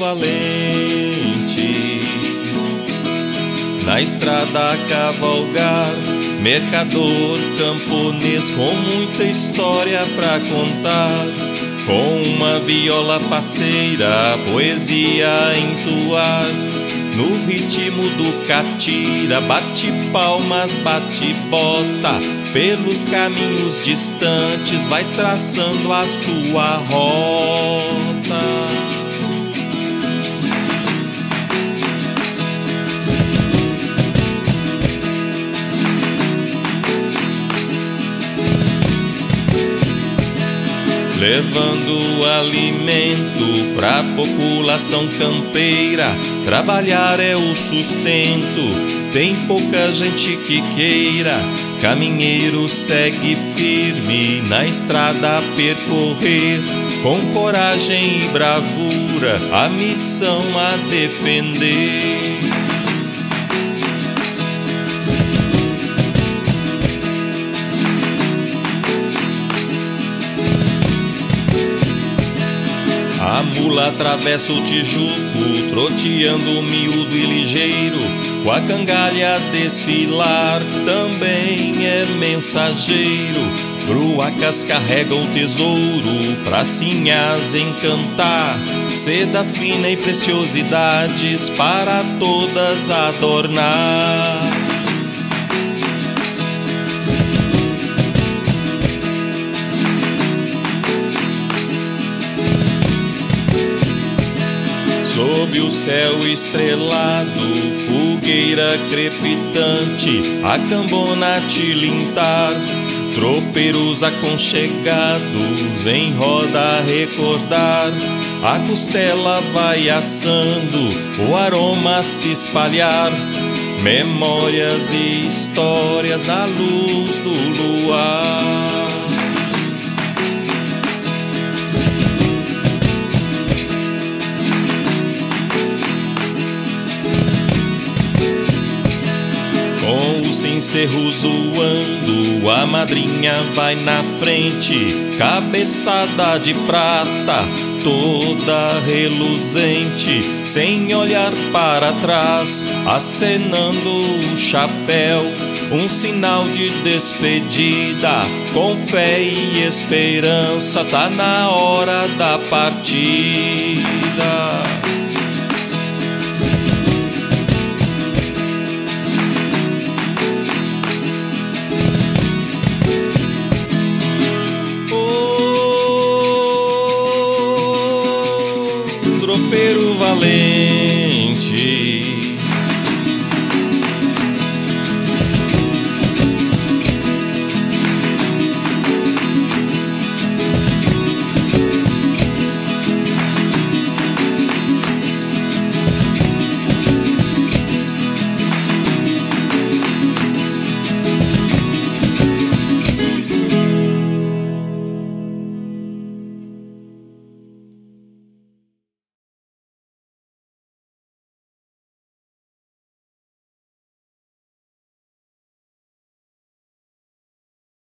valente. Na estrada a cavalgar, mercador camponês com muita história pra contar. Com uma viola faceira, poesia a entoar. No ritmo do catira, bate palmas, bate bota. Pelos caminhos distantes vai traçando a sua rota. Levando alimento pra população campeira. Trabalhar é o sustento, tem pouca gente que queira. Caminheiro segue firme na estrada a percorrer, com coragem e bravura a missão a defender. A mula atravessa o Tijuco, troteando miúdo e ligeiro, com a cangalha a desfilar, também é mensageiro. Bruacas carregam o tesouro, pracinhas encantar, seda fina e preciosidades para todas adornar. Sob o céu estrelado, fogueira crepitante, a cambona a tilintar. Tropeiros aconchegados em roda a recordar. A costela vai assando, o aroma a se espalhar. Memórias e histórias na luz do luar. Com o cencerro zoando, a madrinha vai na frente, cabeçada de prata, toda reluzente, sem olhar para trás, acenando o chapéu, um sinal de despedida. Com fé e esperança, tá na hora da partida.